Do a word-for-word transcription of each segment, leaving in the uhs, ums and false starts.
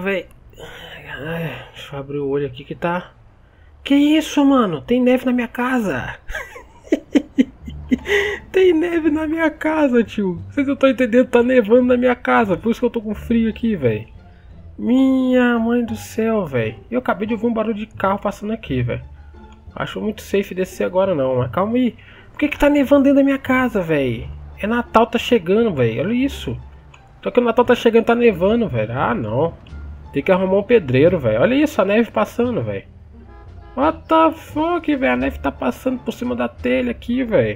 velho. Deixa eu abrir o olho aqui que tá... Que isso, mano? Tem neve na minha casa. Tem neve na minha casa, tio. Vocês não estão entendendo, tá nevando na minha casa. Por isso que eu tô com frio aqui, velho. Minha mãe do céu, velho. Eu acabei de ouvir um barulho de carro passando aqui, velho. Acho muito safe descer agora não, mas calma aí. Por que que tá nevando dentro da minha casa, velho? É Natal, tá chegando, velho. Olha isso. Só que o Natal tá chegando, tá nevando, velho. Ah, não. Tem que arrumar um pedreiro, velho. Olha isso, a neve passando, velho. What the fuck, velho? A neve tá passando por cima da telha aqui, velho.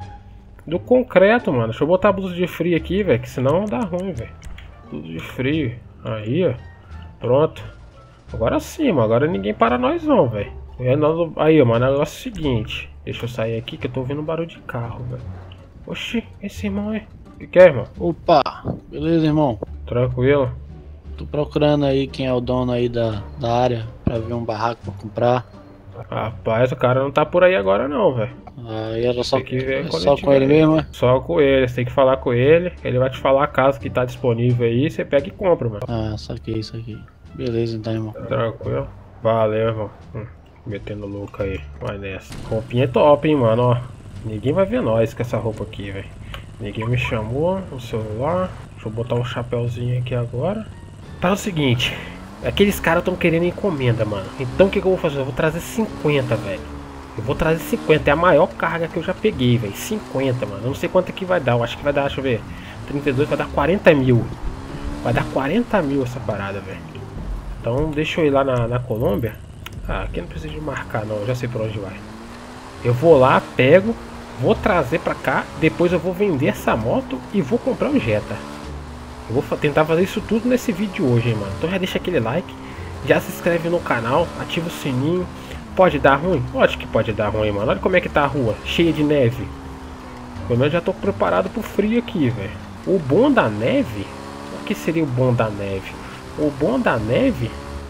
Do concreto, mano. Deixa eu botar a blusa de frio aqui, velho. Que senão dá ruim, velho. Blusa de frio. Aí, ó. Pronto. Agora sim, mano. Agora ninguém para nós não, velho. Aí, mano. O negócio é o seguinte. Deixa eu sair aqui que eu tô ouvindo um barulho de carro, velho. Oxi, esse irmão aí. O que que é, irmão? Opa, beleza, irmão? Tranquilo. Tô procurando aí quem é o dono aí da, da área pra ver um barraco pra comprar. Rapaz, o cara não tá por aí agora não, velho. Aí era só, que ver só com ele mesmo, é? Só com ele, você tem que falar com ele. Ele vai te falar a casa que tá disponível aí, você pega e compra, mano. Ah, saquei isso aqui. Beleza então, irmão. Tranquilo. Valeu, irmão. Hum, metendo louco aí. Vai nessa. Roupinha é top, hein, mano, ó. Ninguém vai ver nós com essa roupa aqui, velho. Ninguém me chamou no celular. Deixa eu botar um chapéuzinho aqui agora. Tá o seguinte. Aqueles caras estão querendo encomenda, mano. Então o que, que eu vou fazer? Eu vou trazer cinquenta, velho. Eu vou trazer cinquenta. É a maior carga que eu já peguei, velho. cinquenta, mano. Eu não sei quanto é que vai dar. Eu acho que vai dar, deixa eu ver. trinta e dois vai dar quarenta mil. Vai dar quarenta mil essa parada, velho. Então deixa eu ir lá na, na Colômbia. Ah, aqui não precisa de marcar, não. Eu já sei por onde vai. Eu vou lá, pego. Vou trazer pra cá. Depois eu vou vender essa moto e vou comprar o Jetta. Eu vou tentar fazer isso tudo nesse vídeo hoje, hein, mano. Então já deixa aquele like, já se inscreve no canal, ativa o sininho. Pode dar ruim? Pode que pode dar ruim, mano. Olha como é que tá a rua, cheia de neve. Pelo menos já tô preparado pro frio aqui, velho. O bom da neve... O que seria o bom da neve? O bom da neve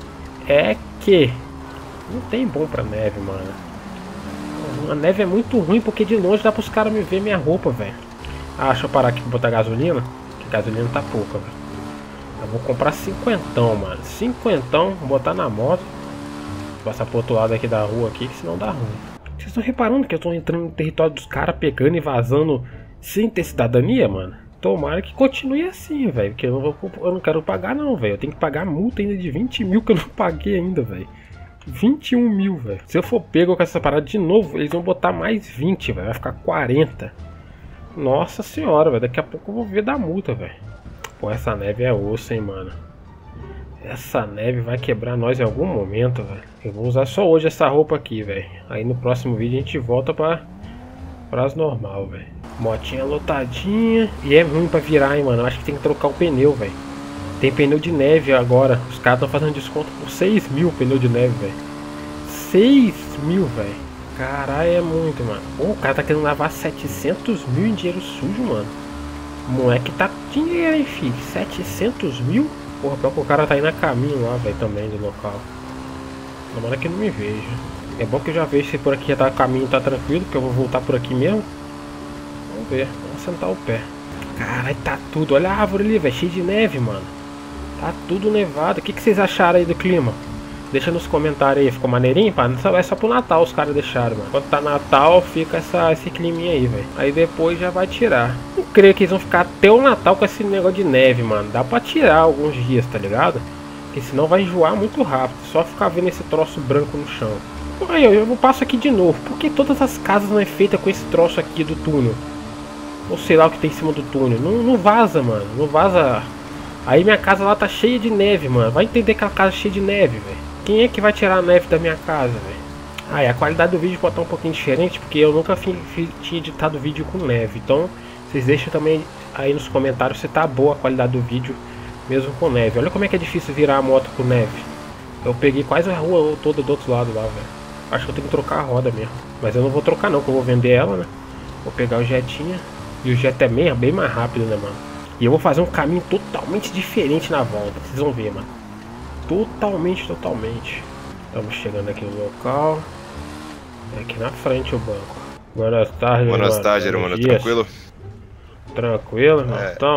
é que... Não tem bom pra neve, mano. A neve é muito ruim porque de longe dá pros caras me ver minha roupa, velho. Ah, deixa eu parar aqui pra botar gasolina. Gasolina tá pouca, velho. Eu vou comprar cinquentão, mano. Cinquentão, vou botar na moto. Vou passar pro outro lado aqui da rua aqui, que senão dá ruim. Vocês estão reparando que eu tô entrando no território dos caras, pegando e vazando sem ter cidadania, mano? Tomara que continue assim, velho. Porque eu não, vou, eu não quero pagar não, velho. Eu tenho que pagar multa ainda de vinte mil que eu não paguei ainda, velho. vinte e um mil, velho. Se eu for pego com essa parada de novo, eles vão botar mais vinte, velho. Vai ficar quarenta. Nossa senhora, velho. Daqui a pouco eu vou ver da multa, velho. Pô, essa neve é osso, hein, mano. Essa neve vai quebrar nós em algum momento, velho. Eu vou usar só hoje essa roupa aqui, velho. Aí no próximo vídeo a gente volta pra... Pras normal, velho. Motinha lotadinha. E é ruim pra virar, hein, mano. Eu acho que tem que trocar o pneu, velho. Tem pneu de neve agora. Os caras estão fazendo desconto por seis mil pneu de neve, velho. seis mil, velho. Caralho, é muito, mano. Pô, o cara tá querendo lavar setecentos mil em dinheiro sujo, mano. O moleque tá com dinheiro aí, filho. setecentos mil? Porra, pior que o cara tá indo a caminho lá, velho, também do local. Tomara que não me veja. É bom que eu já vejo se por aqui já tá a caminho, tá tranquilo, porque eu vou voltar por aqui mesmo. Vamos ver, vamos sentar o pé. Caralho, tá tudo. Olha a árvore ali, velho, cheia de neve, mano. Tá tudo nevado. O que, que vocês acharam aí do clima? Deixa nos comentários aí, ficou maneirinho? Pá? É só pro Natal os caras deixaram, mano. Quando tá Natal, fica essa, esse climinha aí, velho. Aí depois já vai tirar. Não creio que eles vão ficar até o Natal com esse negócio de neve, mano. Dá pra tirar alguns dias, tá ligado? Porque senão vai enjoar muito rápido. Só ficar vendo esse troço branco no chão. Aí eu, eu passo aqui de novo. Por que todas as casas não é feita com esse troço aqui do túnel? Ou sei lá o que tem em cima do túnel. Não, não vaza, mano. Não vaza. Aí minha casa lá tá cheia de neve, mano. Vai entender que a casa é cheia de neve, velho. Quem é que vai tirar a neve da minha casa, velho? Ah, e a qualidade do vídeo pode estar um pouquinho diferente, porque eu nunca fi, fi, tinha editado vídeo com neve. Então, vocês deixam também aí nos comentários se tá boa a qualidade do vídeo, mesmo com neve. Olha como é que é difícil virar a moto com neve. Eu peguei quase a rua toda do outro lado lá, velho. Acho que eu tenho que trocar a roda mesmo. Mas eu não vou trocar não, porque eu vou vender ela, né? Vou pegar o Jetinha. E o Jetta é bem, bem mais rápido, né, mano? E eu vou fazer um caminho totalmente diferente na volta. Vocês vão ver, mano. Totalmente, totalmente. Estamos chegando aqui no local. É aqui na frente o banco. Boas tardes, Boas mano. tardes, mano. Tranquilo? Tranquilo, irmão. É. Então,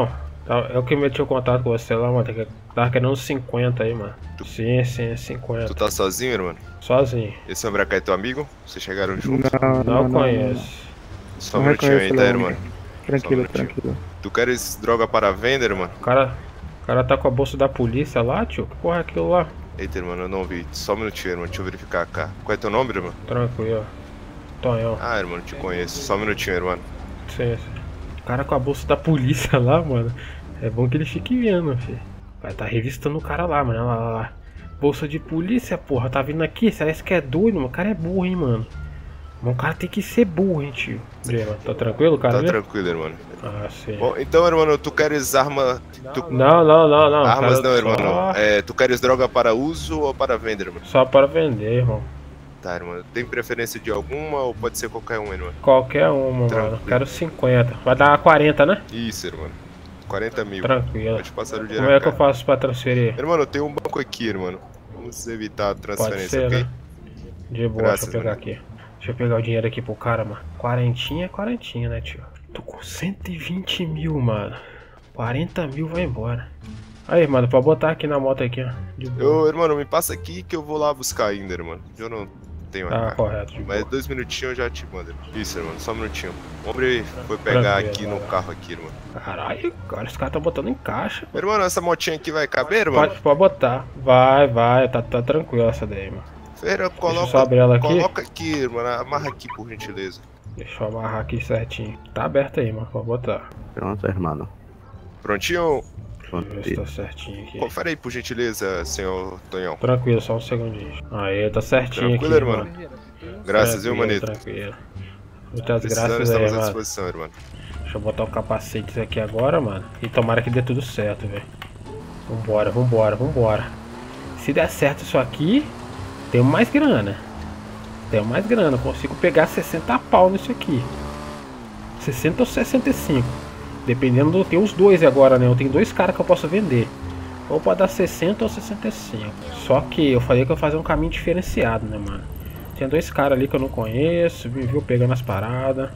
Tá, é o que meti o contato com você lá, mano. Tem que- Tava querendo uns cinquenta aí, mano. Tu- Sim, sim, cinquenta. Tu tá sozinho, irmão? Sozinho. Esse homem aqui é teu amigo? Vocês chegaram juntos? Não, Não, não, não, conheço. Só Não um minutinho aí, reconheço tá, não. irmão? Tranquilo, Só um minutinho. tranquilo. Tu queres droga para vender, mano? O cara, o cara tá com a bolsa da polícia lá, tio. Que porra é aquilo lá? Eita, irmão, eu não vi. Só um minutinho, irmão. Deixa eu verificar cá. Qual é teu nome, irmão? Tranquilo. Tonhão. Ah, irmão, não te conheço. Só um minutinho, irmão. Sim, sim. O cara com a bolsa da polícia lá, mano. É bom que ele fique vendo, filho. Vai tá revistando o cara lá, mano. Olha lá, olha lá. Bolsa de polícia, porra. Tá vindo aqui. Parece que é doido, mano. O cara é burro, hein, mano. Mas o cara tem que ser burro, hein, tio. E aí, mano, tá tranquilo, cara? Tá ali? tranquilo, irmão. Ah, sim. Bom, então, irmão, tu queres arma... Tu... Não, não, não, não. Armas cara, não, irmão, só... não. É, tu queres droga para uso ou para vender, irmão? Só para vender, irmão. Tá, irmão. Tem preferência de alguma ou pode ser qualquer um, irmão? Qualquer uma, Tranquilo. mano. Quero cinquenta. Vai dar quarenta, né? Isso, irmão. quarenta mil. Tranquilo. Pode passar o dinheiro. Como é que eu cá. faço pra transferir? Irmão, eu tenho um banco aqui, irmão. Vamos evitar a Pode transferência, ser, ok? né? De boa, Graças, deixa eu pegar mano. aqui. Deixa eu pegar o dinheiro aqui pro cara, mano. Quarentinha é quarentinha, né, tio? Tô com cento e vinte mil, mano. quarenta mil vai embora. Aí, mano, pode botar aqui na moto aqui, ó. De boa. Eu, irmão, me passa aqui que eu vou lá buscar ainda, irmão. Eu não tenho a Tá, cara. correto, de Mas boa. dois minutinhos eu já te mando, irmão. Isso, irmão, só um minutinho. O homem foi pegar Tranquilo, aqui vai no lá. carro aqui, irmão. Caralho, cara, esse cara tá botando em caixa. Irmão, essa motinha aqui vai caber, irmão? Pode, pode botar. Vai, vai, tá, tá tranquilo essa daí, mano. Feira, eu coloca, só abrir ela aqui. coloca aqui, irmão. Amarra aqui, por gentileza. Deixa eu amarrar aqui certinho. Tá aberto aí, mano, pode botar. Pronto, irmão. Prontinho? Pronto. Deixa eu ver se tá certinho aqui. Confere aí, por gentileza, senhor Tonhão. Tranquilo, só um segundinho. Aí, tá certinho Tranquilo, aqui, irmão? mano. Graças, viu, Tranquilo, manito? Tranquilo. Muitas Precisando, graças aí, estamos à mano. disposição, irmão. Deixa eu botar o capacete aqui agora, mano. E tomara que dê tudo certo, velho. Vambora, vambora, vambora. Se der certo isso aqui, tenho mais grana. Tenho mais grana. Consigo pegar sessenta pau nisso aqui. sessenta ou sessenta e cinco. Dependendo do... Tem os dois agora, né? Eu tenho dois caras que eu posso vender. Ou pode dar sessenta ou sessenta e cinco. Só que eu falei que eu ia fazer um caminho diferenciado, né, mano? Tem dois caras ali que eu não conheço. Me viu pegando as paradas.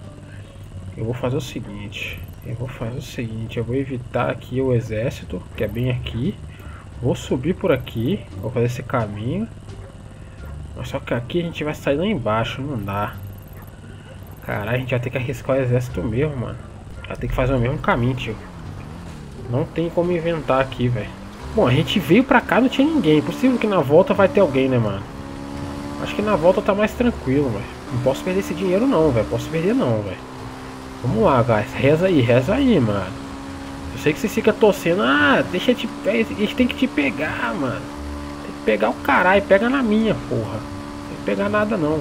Eu vou fazer o seguinte. Eu vou fazer o seguinte. Eu vou evitar aqui o exército, que é bem aqui. Vou subir por aqui. Vou fazer esse caminho. Mas só que aqui a gente vai sair lá embaixo. Não dá. Caralho, a gente vai ter que arriscar o exército mesmo, mano. Vai ter que fazer o mesmo caminho, tio. Não tem como inventar aqui, velho. Bom, a gente veio pra cá, não tinha ninguém. Possível que na volta vai ter alguém, né, mano? Acho que na volta tá mais tranquilo, velho. Não posso perder esse dinheiro não, velho. Posso perder não, velho. Vamos lá, guys. Reza aí, reza aí, mano. Eu sei que você fica torcendo. Ah, deixa eu te pegar. Eles tem que te pegar, mano. Tem que pegar o caralho. Pega na minha, porra. Não tem que pegar nada, não.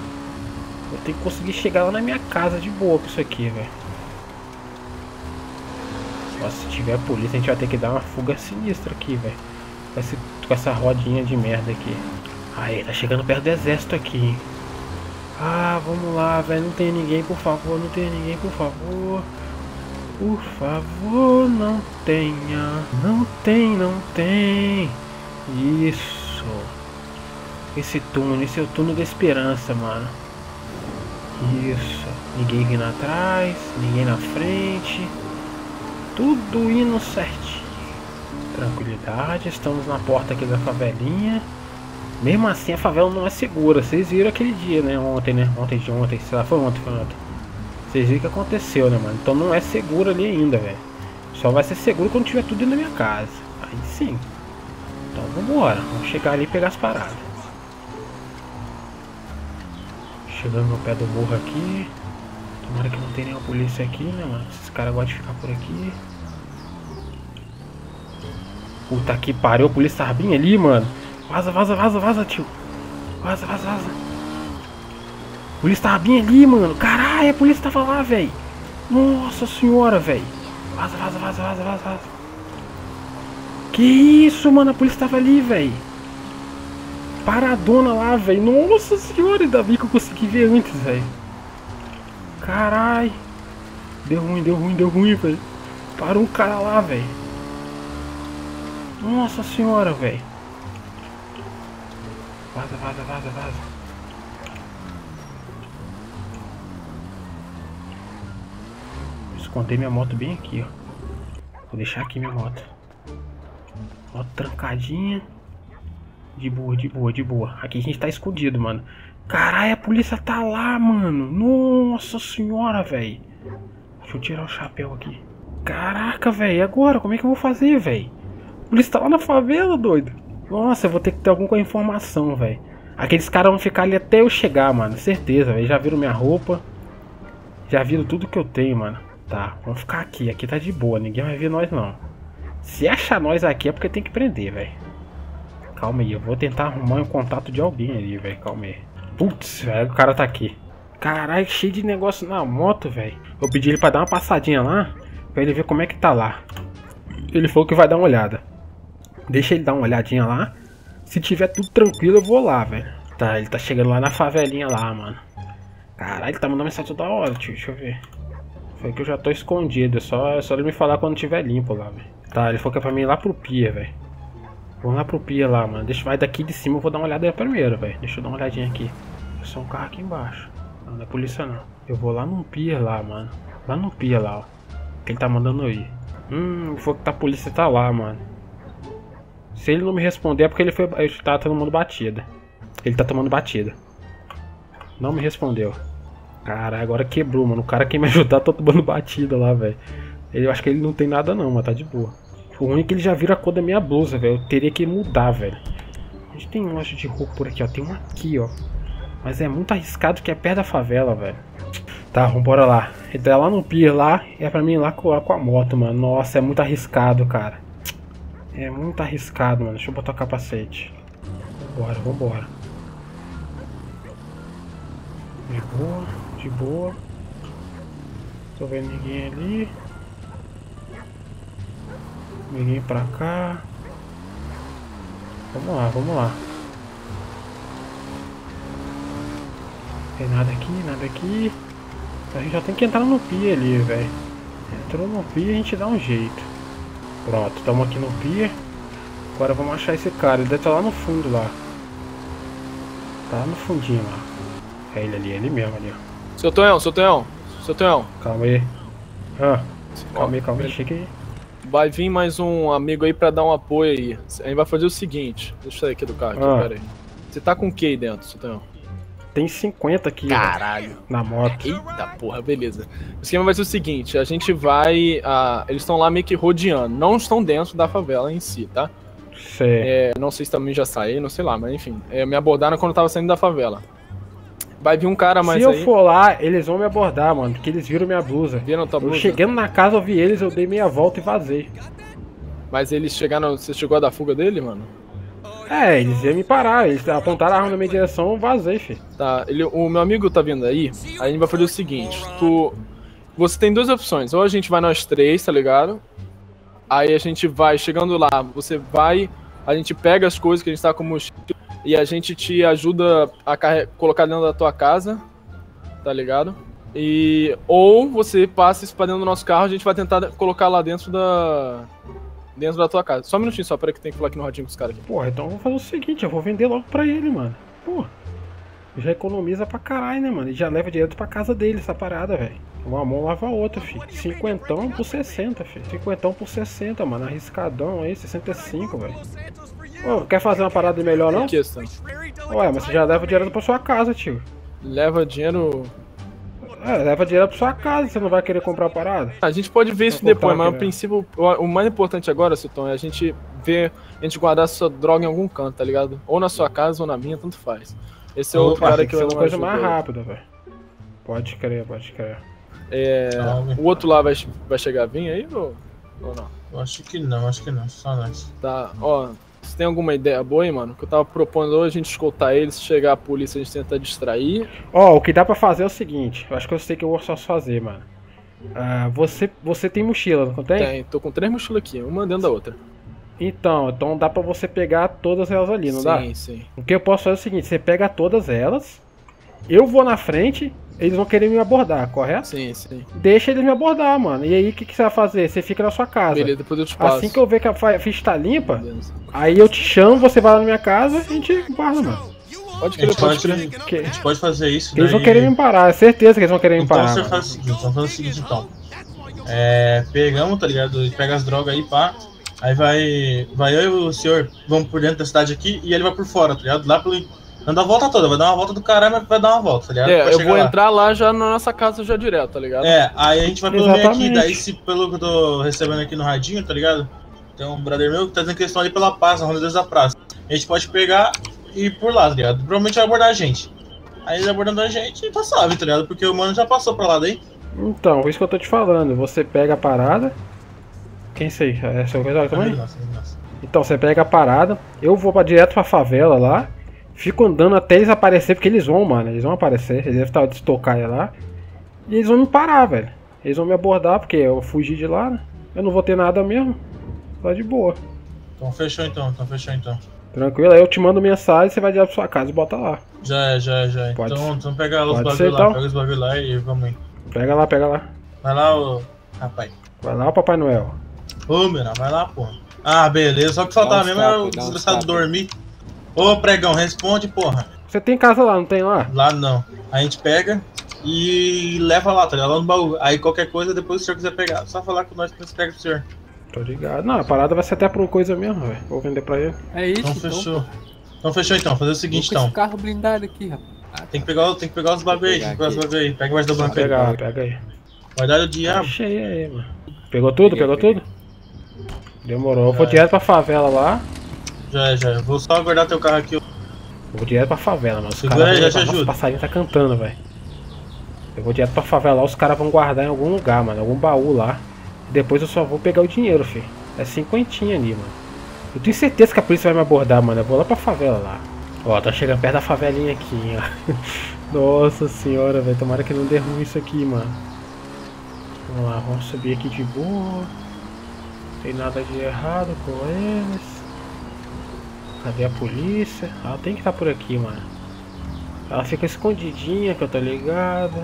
Eu tenho que conseguir chegar lá na minha casa de boa com isso aqui, velho. Nossa, se tiver polícia, a gente vai ter que dar uma fuga sinistra aqui, velho. Com, esse- com essa rodinha de merda aqui. Aí, tá chegando perto do exército aqui, hein. Ah, vamos lá, velho. Não tem ninguém, por favor. Não tem ninguém, por favor. Por favor, não tenha. Não tem, não tem. Isso. Esse túnel, esse é o túnel da esperança, mano. Isso. Ninguém vindo atrás, ninguém na frente. Tudo indo certinho. Tranquilidade, estamos na porta aqui da favelinha. Mesmo assim a favela não é segura. Vocês viram aquele dia, né? Ontem, né? Ontem de ontem, sei lá, foi ontem, foi ontem. Vocês viram o que aconteceu, né, mano? Então não é seguro ali ainda, velho. Só vai ser seguro quando tiver tudo dentro da minha casa. Aí sim. Então vambora. Vamos chegar ali e pegar as paradas. Chegando no pé do morro aqui. Tomara que não tenha nenhuma polícia aqui, né, mano? Esses caras gostam de ficar por aqui. Puta que pariu, a polícia tava bem ali, mano. Vaza, vaza, vaza, vaza, tio. Vaza, vaza, vaza. A polícia tava bem ali, mano. Caralho, a polícia tava lá, velho. Nossa senhora, velho. Vaza, vaza, vaza, vaza, vaza, vaza. Que isso, mano? A polícia tava ali, velho. Paradona lá, velho. Nossa senhora, ainda bem que eu consegui ver antes, velho. Caralho. Deu ruim, deu ruim, deu ruim, velho. Parou um cara lá, velho. Nossa senhora, velho. Vaza, vaza, vaza, vaza. Escondei minha moto bem aqui, ó. Vou deixar aqui minha moto. Moto trancadinha. De boa, de boa, de boa. Aqui a gente tá escondido, mano. Caralho, a polícia tá lá, mano. Nossa senhora, velho. Deixa eu tirar o chapéu aqui. Caraca, velho. E agora? Como é que eu vou fazer, velho? A polícia tá lá na favela, doido. Nossa, eu vou ter que ter alguma informação, velho. Aqueles caras vão ficar ali até eu chegar, mano. Certeza, velho. Já viram minha roupa. Já viram tudo que eu tenho, mano. Tá, vamos ficar aqui. Aqui tá de boa. Ninguém vai ver nós, não. Se achar nós aqui é porque tem que prender, velho. Calma aí. Eu vou tentar arrumar um contato de alguém ali, velho. Calma aí. Putz, velho. O cara tá aqui. Caralho, cheio de negócio na moto, velho. Eu pedi ele pra dar uma passadinha lá. Pra ele ver como é que tá lá. Ele falou que vai dar uma olhada. Deixa ele dar uma olhadinha lá. Se tiver tudo tranquilo, eu vou lá, velho. Tá, ele tá chegando lá na favelinha lá, mano. Caralho, ele tá mandando mensagem toda hora, tio. Deixa eu ver. Foi que eu já tô escondido. É só, é só ele me falar quando tiver limpo lá, velho. Tá, ele falou que é pra mim ir lá pro pier, velho. Vamos lá pro pier lá, mano. Deixa, vai daqui de cima, eu vou dar uma olhada primeiro, velho. Deixa eu dar uma olhadinha aqui. É só um carro aqui embaixo. Não, não é polícia, não. Eu vou lá no pier lá, mano. Lá no pier lá, ó. Que ele tá mandando eu ir. Hum, ele falou que tá, a polícia tá lá, mano. Se ele não me responder é porque ele foi. Ele tá tomando batida. Ele tá tomando batida. Não me respondeu. Cara, agora quebrou, mano. O cara que me ajudar tá tomando batida lá, velho. Eu acho que ele não tem nada não, mas tá de boa. O ruim é que ele já vira a cor da minha blusa, velho. Eu teria que mudar, velho. A gente tem loja de roupa por aqui, ó. Tem uma aqui, ó. Mas é muito arriscado que é perto da favela, velho. Tá, vambora lá. Ele tá lá no pier lá. E é pra mim ir lá com, com a moto, mano. Nossa, é muito arriscado, cara. É muito arriscado, mano. Deixa eu botar o capacete. Vambora, vambora. De boa, de boa. Tô vendo ninguém ali. Ninguém pra cá. Vamos lá, vamos lá. Tem nada aqui, nada aqui. A gente já tem que entrar no pier ali, velho. Entrou no pier, a gente dá um jeito. Pronto, estamos aqui no pier. Agora vamos achar esse cara. Ele deve estar lá no fundo lá. Tá lá no fundinho lá. É ele ali, ele mesmo ali, ó. Seu Tonhão, seu Tonhão, seu Tonhão. Calma aí. Ah, calma aí, calma aí, chega aí. Vai vir mais um amigo aí pra dar um apoio aí. A gente vai fazer o seguinte. Deixa eu sair aqui do carro, aqui, Ah. pera aí. Você tá com o que aí dentro, seu Tonhão? Tem cinquenta aqui, Caralho. velho, na moto. Eita porra, beleza. O esquema vai ser o seguinte, a gente vai... ah, eles estão lá meio que rodeando, não estão dentro da favela em si, tá? Sei. É, não sei se também já saíram, sei lá, mas enfim. É, me abordaram quando eu tava saindo da favela. Vai vir um cara mais Se eu aí... for lá, eles vão me abordar, mano, porque eles viram minha blusa. Viram tua Eu blusa? chegando na casa, eu vi eles, eu dei meia volta e vazei. Mas eles chegaram... Você chegou a dar fuga dele, mano? É, eles iam me parar, eles apontaram a arma na minha direção, eu vazei, filho. Tá, ele, o meu amigo tá vindo aí, aí a gente vai fazer o seguinte, tu... Você tem duas opções, ou a gente vai nós três, tá ligado? Aí a gente vai, chegando lá, você vai, a gente pega as coisas que a gente tá com mochila e a gente te ajuda a carre... colocar dentro da tua casa, tá ligado? E... Ou você passa isso pra dentro do nosso carro, a gente vai tentar colocar lá dentro da... Dentro da tua casa. Só um minutinho só, peraí que tem que falar aqui no radinho com os caras aqui. Porra, então eu vou fazer o seguinte, eu vou vender logo pra ele, mano. Porra. Já economiza pra caralho, né, mano? E já leva direto pra casa dele essa parada, velho. Uma mão lava a outra, filho. Cinquentão por sessenta, filho. Cinquentão por sessenta, mano. Arriscadão aí, sessenta e cinco, velho. Ô, quer fazer uma parada melhor, não? Que questão? Ué, mas você já leva direto pra sua casa, tio. Leva dinheiro... É, leva direto pra sua casa, você não vai querer comprar a parada? A gente pode ver isso Vou depois, botar mas aqui, o né? princípio, o, o mais importante agora, Silton, é a gente ver, a gente guardar sua droga em algum canto, tá ligado? Ou na sua casa ou na minha, tanto faz. Esse é o Opa, cara tem que que ser eu uma não coisa ajudo mais aí. rápida, velho. Pode crer, pode crer. É, Salve. o outro lá vai, vai chegar a vir aí ou, ou não? Eu acho que não, acho que não, só nós. Tá, ó, você tem alguma ideia boa aí, mano? Que eu tava propondo hoje a gente escoltar eles, se chegar a polícia a gente tenta distrair. Ó, o que dá pra fazer é o seguinte, eu acho que eu sei que eu vou só fazer, mano. Ah, você, você tem mochila, não tem? Tem, tô com três mochilas aqui, uma dentro da outra. Então, então dá pra você pegar todas elas ali, não dá? Sim, sim. O que eu posso fazer é o seguinte, você pega todas elas, eu vou na frente, eles vão querer me abordar, correto? Sim, sim. Deixa eles me abordar, mano. E aí, o que, que você vai fazer? Você fica na sua casa. Beleza, depois eu te passo. Assim que eu ver que a fa- ficha tá limpa, Beleza. aí eu te chamo, você vai lá na minha casa e a gente guarda, mano. Pode A crer, gente pode pode, crer. Que- a gente pode fazer isso, Eles vão daí- querer me parar, é certeza que eles vão querer me Então parar. você mano. faz o seguinte, vamos fazer o seguinte então. É, pegamos, tá ligado? Pega as drogas aí, pá. Aí vai. Vai eu e o senhor, vamos por dentro da cidade aqui e ele vai por fora, tá ligado? Lá pelo. Dando a volta toda, vai dar uma volta do caralho, mas vai dar uma volta, tá ligado? É, Vai eu chegar vou lá. entrar lá já na nossa casa já direto, tá ligado? É, aí a gente vai pelo meio aqui, Exatamente. daí se pelo que eu tô recebendo aqui no radinho, tá ligado? Tem um brother meu que tá dizendo que eles estão ali pela paz, na Ronda da Praça. A gente pode pegar e ir por lá, tá ligado? Provavelmente vai abordar a gente. Aí ele abordando a gente, tá suave, tá ligado? Porque o mano já passou pra lá daí. Então, por isso que eu tô te falando. Você pega a parada. Quem sei? É seu coisa também? Nossa, nossa. Então, você pega a parada. Eu vou pra, direto pra favela lá. Fico andando até eles aparecerem, porque eles vão, mano. Eles vão aparecer. Eles devem estar de estocar lá. E eles vão me parar, velho. Eles vão me abordar, porque eu fugi de lá, né? Eu não vou ter nada mesmo. Tá de boa. Então fechou então, então fechou então. Tranquilo, aí eu te mando mensagem, você vai direto pra sua casa e bota lá. Já é, já é, já é. Pode Então, ser. então pega os Pode ser, bagulho lá, então. pega os bagulho lá e vamos aí. Pega lá, pega lá. Vai lá, ô rapaz. Vai lá, Papai Noel. Ô, meu, vai lá, porra. Ah, beleza, só que faltava Dá uns mesmo era o tapas, dá uns desgraçado tapas. dormir. Ô, pregão, responde, porra. Você tem casa lá, não tem lá? Lá não. A gente pega e leva lá, tá ligado? Lá no baú. Aí qualquer coisa, depois se o senhor quiser pegar, só falar com nós que nós pega pro senhor. Tô ligado. Não, a parada vai ser até por coisa mesmo, velho. Vou vender pra ele. É isso, Então então. fechou. Então fechou então, fazer o Vou seguinte com então. esse carro blindado aqui, rapaz. Ah, Tem que pegar, tem que pegar os bagulho aí, tem que pegar os bagulho aí. Pega o guarda do Vai banco aí. pegar, pega aí. Vai dar o diabo. Achei aí, mano. Pegou tudo? Peguei, Pegou peguei. tudo? Demorou. Eu vou Já. direto pra favela lá. Já é, já é. Vou só guardar teu carro aqui. Eu vou direto pra favela, mano. Os Segura aí, caras já vão- te Nossa, ajudo. o passarinho tá cantando, velho. Eu vou direto pra favela lá, os caras vão guardar em algum lugar, mano. Algum baú lá. Depois eu só vou pegar o dinheiro, filho. É cinquentinha ali, mano. Eu tenho certeza que a polícia vai me abordar, mano. Eu vou lá pra favela lá. Ó, tá chegando perto da favelinha aqui, ó. Nossa senhora, velho. Tomara que não dê ruim isso aqui, mano. Vamos lá, vamos subir aqui de boa. Não tem nada de errado com eles. Cadê a polícia? Ela tem que estar por aqui, mano. Ela fica escondidinha, que eu tô ligado.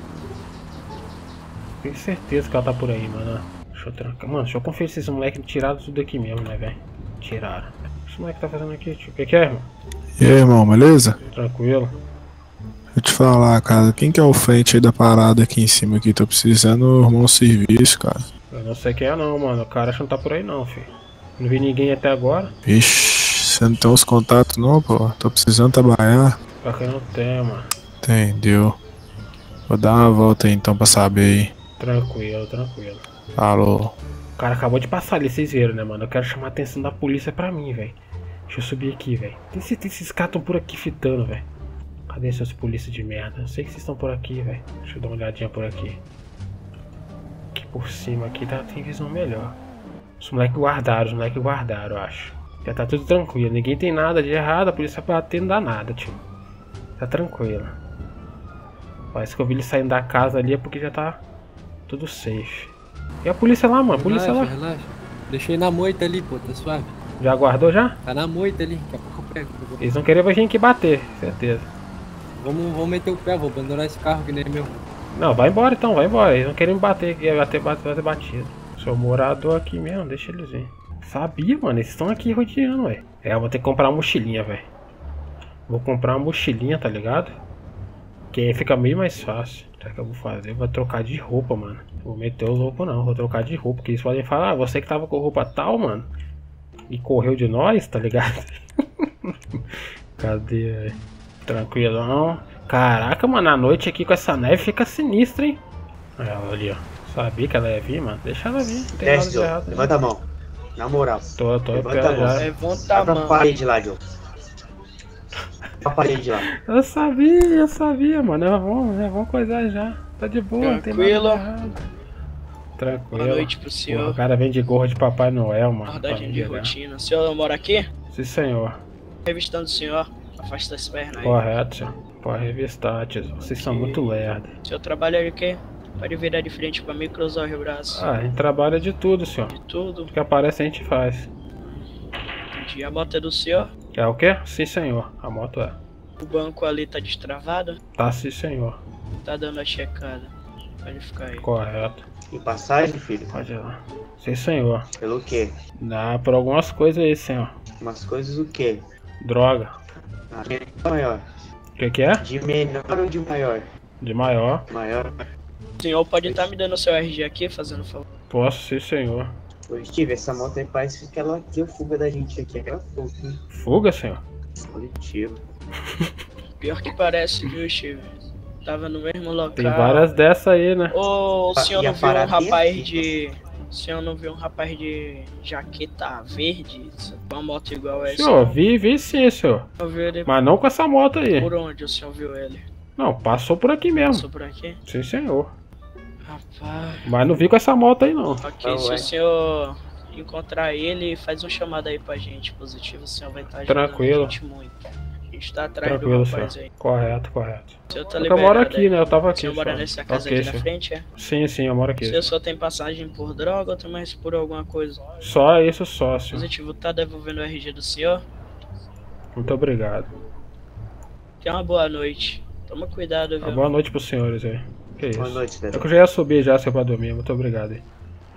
Tenho certeza que ela tá por aí, mano. Deixa eu trancar. Mano, deixa eu conferir se esses moleques tiraram tudo aqui mesmo, né, velho? Tiraram. O que esse moleque tá fazendo aqui, tio? O que que é, irmão? E aí, irmão, beleza? Tranquilo. Deixa eu te falar, cara, quem que é o frente aí da parada aqui em cima aqui? Tô precisando arrumar um serviço, cara. Eu não sei quem é não, mano. O cara acho que não tá por aí não, filho. Não vi ninguém até agora. Vixe, você não tem os contatos não, pô? Tô precisando trabalhar. Só que eu não tenho, mano. Entendeu? Vou dar uma volta aí então pra saber aí. Tranquilo, tranquilo. Falou. O cara acabou de passar ali, vocês viram, né, mano? Eu quero chamar a atenção da polícia pra mim, velho. Deixa eu subir aqui, velho. Tem certeza que esses caras tão por aqui fitando, velho. Cadê seus polícias de merda? Eu sei que vocês estão por aqui, velho. Deixa eu dar uma olhadinha por aqui. Aqui por cima, aqui tá, tem visão melhor. Os moleques guardaram, os moleques guardaram, eu acho. Já tá tudo tranquilo. Ninguém tem nada de errado, a polícia bater não dá nada, tio. Tá tranquilo. Parece que eu vi ele saindo da casa ali é porque já tá tudo safe. E a polícia lá, mano? A polícia relaxa, lá. relaxa. Deixei na moita ali, pô, tá suave. Já guardou já? Tá na moita ali, daqui a pouco eu pego. Eu vou- Eles vão querer a gente que bater, certeza. Vamos, vamos meter o pé, vou abandonar esse carro que nem é meu. Não, vai embora então, vai embora. Eles não querem me bater aqui, vai ter, vai ter batido. Sou morador aqui mesmo, deixa eles vir. Sabia, mano, eles estão aqui rodeando, ué. É, eu vou ter que comprar uma mochilinha, velho. Vou comprar uma mochilinha, tá ligado? Que aí fica meio mais fácil. O que eu vou fazer? Eu vou trocar de roupa, mano. Vou meter o louco não, vou trocar de roupa. Porque eles podem falar, ah, você que tava com roupa tal, mano. E correu de nós, tá ligado? Cadê, velho? Tranquilão. Caraca, mano, a noite aqui com essa neve fica sinistra, hein? Olha ela ali, ó. Sabia que ela ia vir, mano. Deixa ela vir. Não tem nada Desce, de Joe. errado. não. Levanta a mão. Na moral. Tô, tô Levanta pé a mão. já. Levanta Vai a pra mão. parede lá, Joe. Pra parede lá. Eu sabia, eu sabia, mano. É bom, é bom coisar já. Tá de boa, não tem nada de Tranquilo. errado. Tranquilo. Boa noite pro Pô, o senhor. cara vem de gorro de Papai Noel, mano. pra Abordagem me de ligar. rotina. O senhor mora aqui? Sim, senhor. Revistando o senhor. Afasta as pernas aí. Correto, senhor. Pode revistar, tio. Vocês são muito lerdos. O senhor trabalha de quê? Pode virar de frente pra mim e cruzar os braços. Ah, a gente trabalha de tudo, senhor. De tudo. O que aparece a gente faz. Entendi. A moto é do senhor? É o quê? Sim, senhor. A moto é. O banco ali tá destravado? Tá, sim, senhor. Tá dando a checada. Pode ficar aí. Correto. E passagem, filho? Pode ir lá. Sim, senhor. Pelo quê? Dá por algumas coisas aí, senhor. Umas coisas o quê? Droga. Ah, de maior. O que que é? De menor ou de maior? De maior. Maior. O senhor pode estar me dando o seu R G aqui, fazendo favor? Posso, sim, senhor. Ô, Steve, essa moto aí parece que ela deu fuga da gente aqui. Aquela fuga, hein? Fuga, senhor? Positivo. Pior que parece, viu, Steve? Tava no mesmo local. Tem várias dessas aí, né? Ô, o senhor E a não viu um parada rapaz aqui? de... O senhor não viu um rapaz de jaqueta verde? Uma moto igual essa? Senhor, vi, vi sim, senhor. Eu vi ele... Mas não com essa moto aí. Por onde o senhor viu ele? Não, passou por aqui mesmo. Passou por aqui? Sim, senhor. Rapaz... Mas não vi com essa moto aí, não. Ok, Não, se é. o senhor encontrar ele, faz uma chamada aí pra gente positivo, o senhor vai estar ajudando Tranquilo. a gente muito. A gente tá atrás Tranquilo, do rapaz senhor. aí. Correto, correto. O senhor tá Eu liberado moro aqui, aí. né? Eu tava O aqui. senhor mora só. nessa casa Ok, aqui na senhor. frente, é? Sim, sim, eu moro O aqui. senhor só tem passagem por droga ou tem mais por alguma coisa? Só isso, só, senhor. Positivo, tá devolvendo o R G do senhor? Muito obrigado. Tenha uma boa noite. Toma cuidado, Uma viu? boa noite pros senhores aí. Que isso? Boa noite, É velho. que eu já ia subir já, seu pra dormir. Muito obrigado aí.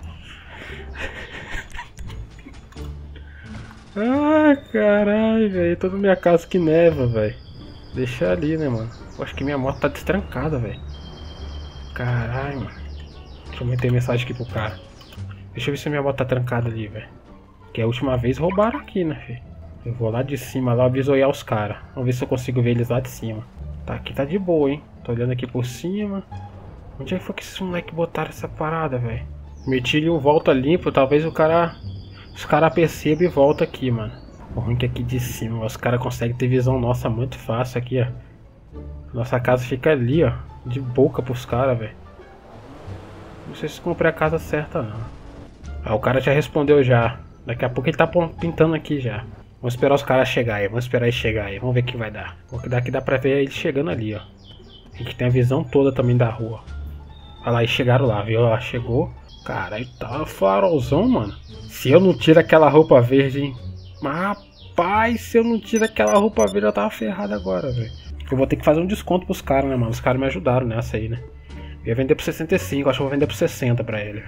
Ai, caralho, velho. Tô na minha casa que neva, velho. Deixa ali, né, mano? Eu acho que minha moto tá destrancada, velho. Caralho, mano. Deixa eu meter mensagem aqui pro cara. Deixa eu ver se minha moto tá trancada ali, velho. Que a última vez roubaram aqui, né, filho? Eu vou lá de cima, lá avisoiar os caras. Vamos ver se eu consigo ver eles lá de cima. Tá, aqui tá de boa, hein? Tô olhando aqui por cima. Onde é que foi que esses moleques botaram essa parada, velho? Meti-lhe um volta limpo, talvez o cara... Os caras percebam e volta aqui, mano. O ruim é que aqui de cima, os caras conseguem ter visão nossa muito fácil aqui, ó. Nossa casa fica ali, ó. De boca pros caras, velho. Não sei se comprei a casa certa, não. Ah, o cara já respondeu já. Daqui a pouco ele tá pintando aqui já. Vamos esperar os caras chegar aí. Vamos esperar eles chegar aí. Vamos ver o que vai dar. Porque daqui dá pra ver eles chegando ali, ó. A gente tem a visão toda também da rua. Olha lá, eles chegaram lá, viu? Lá, chegou. Caralho, tá farolzão, mano. Se eu não tiro aquela roupa verde, hein? Mas, rapaz, se eu não tiro aquela roupa verde, eu tava ferrado agora, velho. Eu vou ter que fazer um desconto pros caras, né, mano? Os caras me ajudaram nessa aí, né? Eu ia vender por sessenta e cinco, acho que eu vou vender por sessenta pra ele.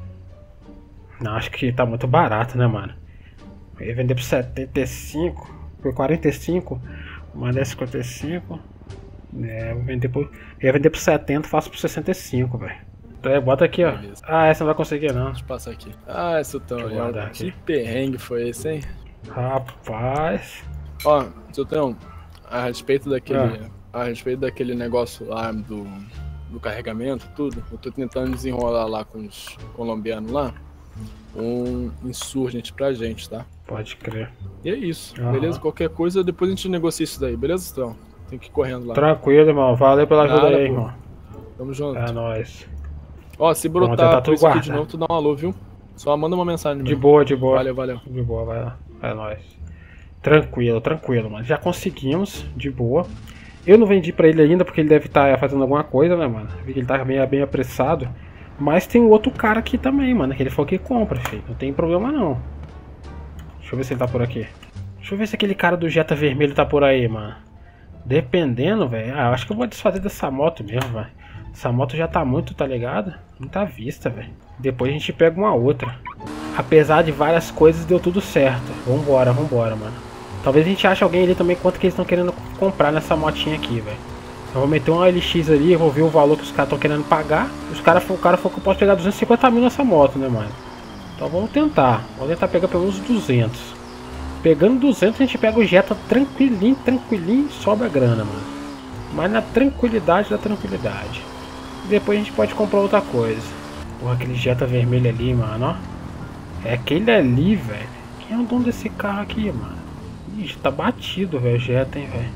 Não, acho que tá muito barato, né, mano? Eu ia vender por setenta e cinco, por quarenta e cinco, uma dez cinquenta e cinco. É, eu vou vender por. Eu ia vender por setenta, faço por sessenta e cinco, velho. É, bota aqui, ó. Beleza. Ah, essa não vai conseguir, não. Deixa eu passar aqui. Ah, Sultão, Deixa eu guardar que aqui. perrengue foi esse, hein? Rapaz. Ó, Sultão, a respeito daquele. Ah. A respeito daquele negócio lá do, do carregamento, tudo, eu tô tentando desenrolar lá com os colombianos lá um insurgente pra gente, tá? Pode crer. E é isso, Aham. beleza? Qualquer coisa, depois a gente negocia isso daí, beleza, Sultão? Tem que ir correndo lá. Tranquilo, irmão. Valeu pela ajuda Nada, aí, pô. irmão. Tamo junto. É nóis. Ó, se Vamos brotar tentar por tudo isso aqui de guardar. novo, tu dá um alô, viu? Só manda uma mensagem. De mesmo. boa, de boa. Valeu, valeu. De boa, vai lá. É nóis. Tranquilo, tranquilo, mano. Já conseguimos, de boa. Eu não vendi pra ele ainda porque ele deve estar fazendo alguma coisa, né, mano? Vi que ele tá meio bem apressado. Mas tem um outro cara aqui também, mano. Que ele falou que compra, filho. Não tem problema, não. Deixa eu ver se ele tá por aqui. Deixa eu ver se aquele cara do Jetta vermelho tá por aí, mano. Dependendo, velho. Ah, eu acho que eu vou desfazer dessa moto mesmo, velho. Essa moto já tá muito, tá ligado? Muita vista, velho. Depois a gente pega uma outra. Apesar de várias coisas, deu tudo certo. Vambora, vambora, mano. Talvez a gente ache alguém ali também quanto que eles estão querendo comprar nessa motinha aqui, velho. Eu vou meter um L X ali, vou ver o valor que os caras estão querendo pagar. Os cara, o cara falou que eu posso pegar duzentos e cinquenta mil nessa moto, né, mano? Então vamos tentar. Vamos tentar pegar pelo menos duzentos. Pegando duzentos a gente pega o Jetta tranquilinho, tranquilinho e sobra a grana, mano. Mas na tranquilidade da tranquilidade. Depois a gente pode comprar outra coisa. Porra, aquele Jetta vermelho ali, mano, ó. É aquele ali, velho. Quem é o dono desse carro aqui, mano? Ixi, tá batido, velho, o Jetta, hein, velho.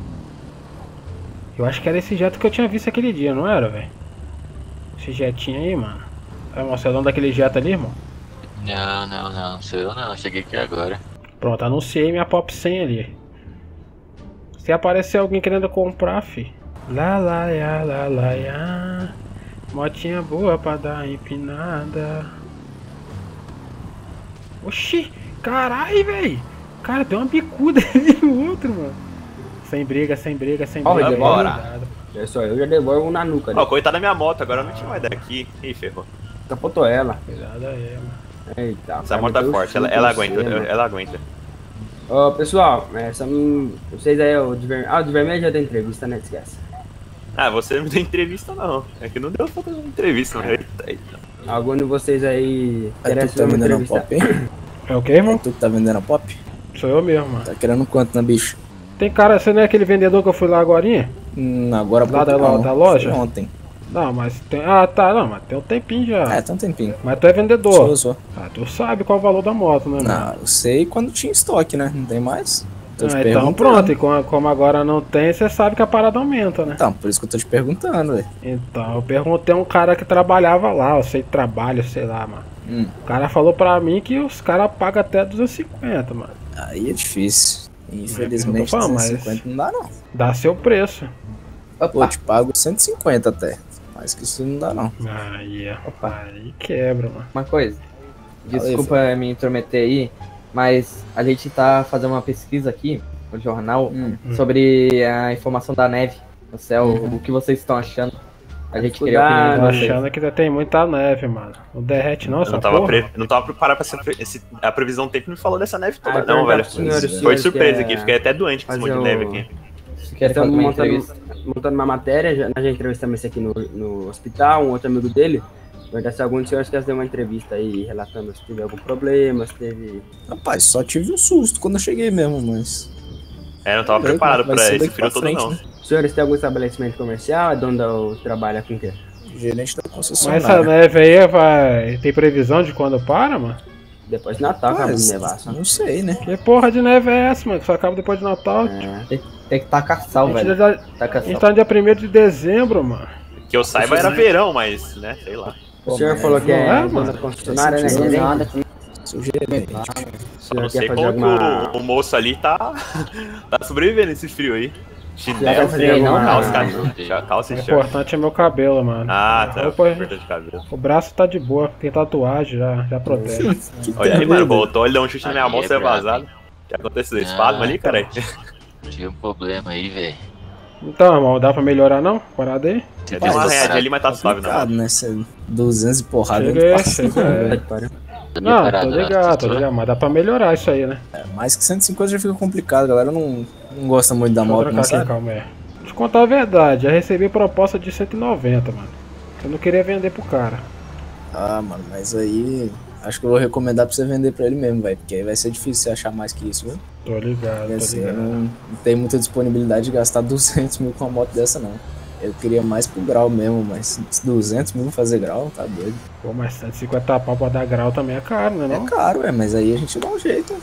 Eu acho que era esse Jetta que eu tinha visto aquele dia, não era, velho? Esse Jetinho aí, mano. É, você é o dono daquele Jetta ali, irmão? Não, não, não. Sou eu não. Cheguei aqui agora. Pronto, anunciei minha Pop cem ali. Se aparecer alguém querendo comprar, fi. Lá, lá, ya, lá, lá, ya. Motinha boa pra dar empinada. Oxi, caralho, velho. Cara, deu uma bicuda ali no outro, mano. Sem briga, sem briga, sem Ó, briga. devora. É só eu já devolvo um na nuca. Ó, coitada da minha moto, agora eu não tinha mais daqui. Ih, ferrou. Capotou ela. Cuidado aí, mano. Eita. Essa moto é forte, ela, ela aguenta, ela aguenta. Ó, pessoal, essa, vocês aí, o de vermelho. Ah, o de vermelho já tem entrevista, né? Esquece. Ah, você não me deu entrevista não. É que não deu pra fazer uma entrevista, né? Eita, eita. Algum de vocês aí É quer tu que tá uma vendendo a entrevista? pop, hein? É o que, irmão? É tu que tá vendendo a pop? Sou eu mesmo, mano. Tá querendo quanto na bicho? Tem cara, você não é aquele vendedor que eu fui lá agorinha? Hum, agora Lá da, não. da loja? Foi ontem. Não, mas tem. Ah, tá, não, mas tem um tempinho já. É, tem um tempinho. Mas tu é vendedor. Sou, sou. Ah, tu sabe qual é o valor da moto, né, mano? Não, eu sei quando tinha estoque, né? Não tem mais. Tô te Ah, então perguntando. pronto, e como, como agora não tem, você sabe que a parada aumenta, né? Então, por isso que eu tô te perguntando, velho. Então, eu perguntei a um cara que trabalhava lá, eu sei trabalho, sei lá, mano. Hum. O cara falou pra mim que os caras pagam até duzentos e cinquenta, mano. Aí é difícil. Infelizmente, É, eu tô falando, duzentos e cinquenta mas- não dá, não. Dá seu preço. Pô, eu te pago cento e cinquenta até. Mais que isso não dá, não. Aí, é. Aí quebra, mano. Uma coisa, Fala aí, desculpa me intrometer aí, mas a gente tá fazendo uma pesquisa aqui no jornal Hum. sobre a informação da neve no céu, Uhum. o que vocês estão achando. A gente queria a Cuidado, opinião de vocês. achando que ainda tem muita neve, mano. Não derrete não, Eu essa não tava, porra. pre... não tava preparado pra essa pre... esse... A previsão do tempo não me falou dessa neve toda, Ah, não, perguntar velho. pros senhores, Foi senhores surpresa que aqui, é- fiquei até doente com esse monte de fazer neve o- aqui. Vocês querem fazer Estamos uma montando, entrevista? montando uma matéria, já, nós já entrevistamos esse aqui no, no hospital, um outro amigo dele. Perguntar se algum dos senhores quer fazer uma entrevista aí, relatando se teve algum problema, se teve... Rapaz, só tive um susto quando eu cheguei mesmo, mas... É, não tava Vai preparado ser pra esse daqui frio pra todo, frente, não. né? Os senhores têm algum estabelecimento comercial? É dono do trabalha com o quê? Gerente da Mas concessionária. essa neve aí vai. Tem previsão de quando para, mano? Depois de Natal, acaba de Mas, nevar, só. não sei, né? Que porra de neve é essa, mano? Que só acaba depois de Natal. É. Tem, tem que tacar sal, A gente velho. já- Taca A gente sal. tá no dia primeiro de dezembro, mano. Que eu saiba era verão, mas, né, sei lá. O senhor mas falou que não é, é, dono mano? da concessionária, né? Não Gerente? nada. Sou gerente. Só não Você sei quer como fazer que alguma- o, o moço ali tá, tá sobrevivendo esse frio aí. Você quer Chinelo, fazer alguma- calça, Meu calça, Deus. calça O e shirt. importante é meu cabelo, mano. Ah, tá. Opa, Perda de cabelo. o braço tá de boa, tem tatuagem, já, já protege. Olha aí, mano, voltou, ele deu um chute na minha Aí mão, é saiu brabo, vazado. hein? O que aconteceu? Ah, Espasmo ali, cara? Tive um problema aí, velho. Então, irmão, dá pra melhorar não? Parada aí? Já deu uma readinha ali, mas tá suave, não. Complicado, né? Cê- duzentos e porrada. Chega aí, não passa, chega não, aí. velho. Pariu. Tô Não, tô preparado, ligado, tô tô- ligado, mas dá pra melhorar isso aí, né? É, mais que cento e cinquenta já fica complicado, galera não, não gosta muito da Deixa eu moto, trocar não aqui, sabe? calma aí. Deixa eu te contar a verdade, já recebi proposta de cento e noventa, mano. Eu não queria vender pro cara. Ah, mano, mas aí acho que eu vou recomendar pra você vender pra ele mesmo, velho, porque aí vai ser difícil você achar mais que isso, viu? Tô ligado, Porque tô assim, eu ligado. não, não tenho muita disponibilidade de gastar duzentos mil com uma moto dessa, não. Eu queria mais pro grau mesmo, mas duzentos mil fazer grau, tá doido. Pô, mas cento e cinquenta pau pra dar grau também é caro, né não? É caro, é, mas aí a gente dá um jeito.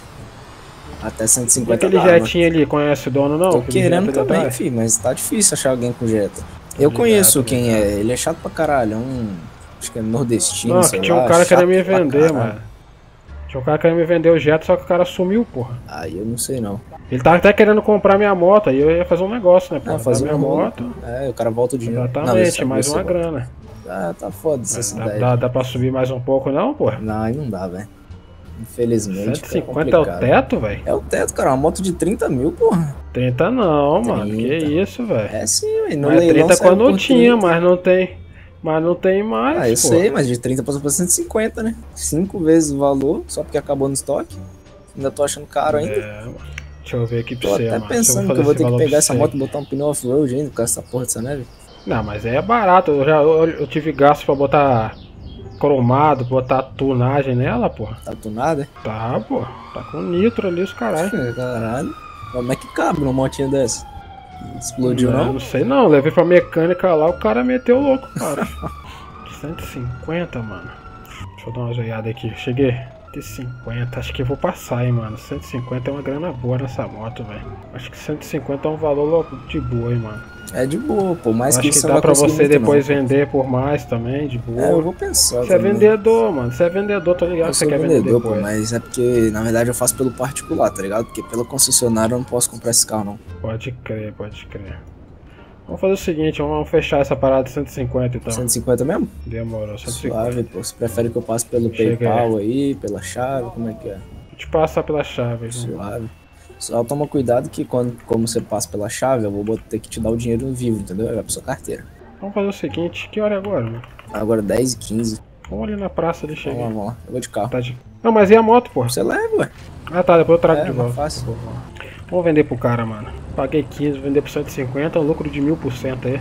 Até cento e E cinquenta aquele dá, jetinho ali, conhece o dono não? Tô Aquele querendo Jetta ali também, atrás? filho, mas tá difícil achar alguém com Jetta. Tô Eu ligado, conheço tô quem ligado. é, ele é chato pra caralho, é um... Acho que é nordestino, Não, sei que tinha lá, um cara chato querendo me pra vender, caralho. mano. Tinha um cara querendo me vender o Jetta, só que o cara sumiu, porra. Aí eu não sei não. Ele tava até querendo comprar minha moto, aí eu ia fazer um negócio, né, pô? Ah, fazer minha uma moto. moto. É, o cara volta o dinheiro. Exatamente, Não, mais isso uma é bom. grana. Ah, tá foda essa Dá, ideia. dá, dá pra subir mais um pouco não, porra? Não, aí não dá, velho. Infelizmente. cento e fica cinquenta é o complicado. teto, velho? É o teto, cara. Uma moto de trinta mil, porra. trinta não, mano. Que trinta. isso, velho. É sim, velho. No Mas leilão trinta saiu quando por tinha, trinta. mas não tem. Mas não tem mais, Ah, eu pô. sei, mas de trinta passou pra cento e cinquenta, né? Cinco vezes o valor, só porque acabou no estoque. Ainda tô achando caro ainda. É, deixa eu ver aqui pra Tô você, até mano. pensando Deixa que eu vou fazer ter esse que valor pegar pra essa você. moto e botar um pneu off-road ainda com essa porra dessa neve. Não, mas aí é barato. Eu, já, eu, eu tive gasto pra botar cromado, botar tunagem nela, porra. Tá tunada? Tá, pô. Tá com nitro ali, os caralho. Caralho. Como é que cabe numa motinha dessa? Explodiu não? não? Não sei não. Levei pra mecânica lá, o cara meteu o louco, cara. cento e cinquenta, mano. Deixa eu dar uma olhada aqui. Cheguei. cento e cinquenta, acho que eu vou passar, hein, mano. cento e cinquenta é uma grana boa nessa moto, velho. Acho que cento e cinquenta é um valor louco de boa, hein, mano. É de boa, pô. Mais Eu que acho isso que não dá vai pra conseguir você muito, depois não. vender por mais também, de boa. É, eu vou pensar. Você é também. vendedor, mano. Você é vendedor, tô ligado Eu que você sou quer vender vendedor, pô, depois. mas é porque, na verdade, eu faço pelo particular, tá ligado? Porque pela concessionária eu não posso comprar esse carro, não. Pode crer, pode crer. Vamos fazer o seguinte, vamos fechar essa parada de cento e cinquenta então. cento e cinquenta mesmo? Demorou, cento e cinquenta. Suave, pô. Você prefere que eu passe pelo Chega PayPal aí, pela chave? Como é que é? Vou te passar pela chave. Né? Suave. Só toma cuidado que quando, como você passa pela chave, eu vou bot- ter que te dar o dinheiro vivo, entendeu? Vai pra sua carteira. Vamos fazer o seguinte, que hora é agora, mano? Agora dez e quinze. Vamos ali na praça, deixa eu Vamos lá, vamos lá. Eu vou de carro. Tá de... Não, mas e a moto, porra? Você leva, ué. Ah tá, depois eu trago É, de mais volta. fácil. Vamos vender pro cara, mano. Paguei quinze, vender por cento e cinquenta, um lucro de mil por cento aí.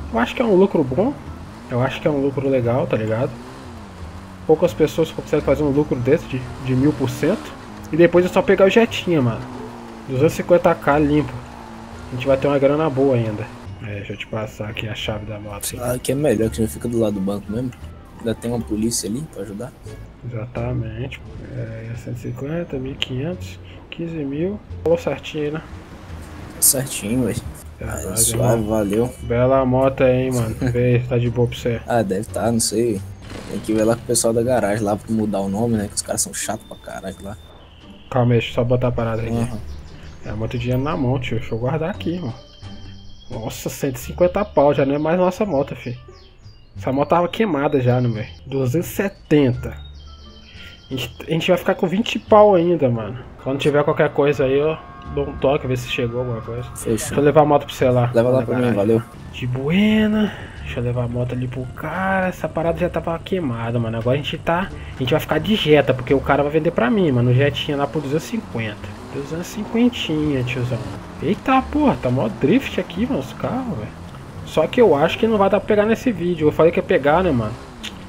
Eu acho que é um lucro bom. Eu acho que é um lucro legal, tá ligado? Poucas pessoas conseguem fazer um lucro desse de, de mil por cento. E depois é só pegar o jetinha, mano. duzentos e cinquenta k limpo. A gente vai ter uma grana boa ainda. É, deixa eu te passar aqui a chave da moto. Ah, que é melhor, que não fica do lado do banco mesmo. Ainda tem uma polícia ali pra ajudar. Exatamente. É, cento e cinquenta, mil e quinhentos, quinze mil. Falou certinho, né? Tá certinho, velho. Ah, suave, valeu. Bela moto aí, mano. Vê se tá de boa pra você. Ah, deve tá, não sei. Tem que ver lá com o pessoal da garagem lá pra mudar o nome, né? Que os caras são chatos pra caralho lá. Calma aí, deixa eu só botar a parada aqui. Uhum. É muito dinheiro na mão, tio. Deixa eu guardar aqui, mano. Nossa, cento e cinquenta pau, já não é mais nossa moto, filho. Essa moto tava queimada já, né, velho? duzentos e setenta. A gente, a gente vai ficar com vinte pau ainda, mano. Quando tiver qualquer coisa aí, eu dou um toque, ver se chegou alguma coisa. Fechou. Deixa eu levar a moto pra você lá. Leva lá pra mim, valeu. De buena. Deixa eu levar a moto ali pro cara. Essa parada já tava queimada, mano. Agora a gente tá... A gente vai ficar de jeta, porque o cara vai vender pra mim, mano. O jetinha lá por duzentos e cinquenta. duzentos e cinquenta, tiozão. Eita, porra, tá mó drift aqui, mano, os carros, velho. Só que eu acho que não vai dar pra pegar nesse vídeo. Eu falei que ia pegar, né, mano?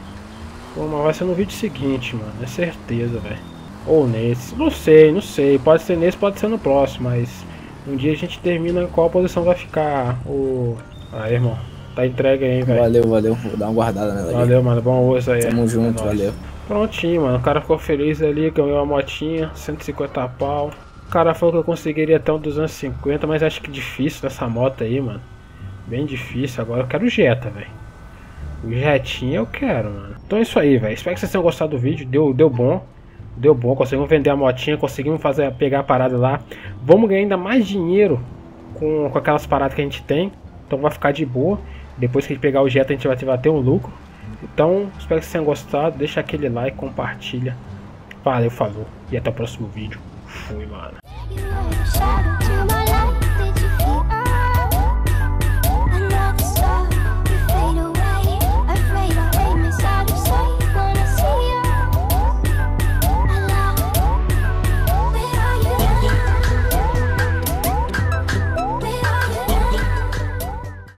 Pô, mas vai ser no vídeo seguinte, mano. É certeza, velho. Ou nesse. Não sei, não sei. Pode ser nesse, pode ser no próximo, mas... Um dia a gente termina qual posição vai ficar o... Aí, irmão. Tá entregue aí, velho. Valeu, valeu. Vou dar uma guardada nela ali. Valeu, mano. Bom uso aí. Tamo junto, é valeu. Prontinho, mano. O cara ficou feliz ali, ganhou uma motinha. cento e cinquenta pau. O cara falou que eu conseguiria até um duzentos e cinquenta, mas acho que difícil nessa moto aí, mano. Bem difícil. Agora eu quero o Jetta, velho. O Jetinha eu quero, mano. Então é isso aí, velho. Espero que vocês tenham gostado do vídeo. Deu, deu bom. Deu bom. Conseguimos vender a motinha. Conseguimos fazer, pegar a parada lá. Vamos ganhar ainda mais dinheiro com, com aquelas paradas que a gente tem. Então vai ficar de boa. Depois que a gente pegar o Jetta, a gente vai ter, vai ter um lucro. Então, espero que vocês tenham gostado. Deixa aquele like, compartilha. Valeu, falou. E até o próximo vídeo. Fui, mano.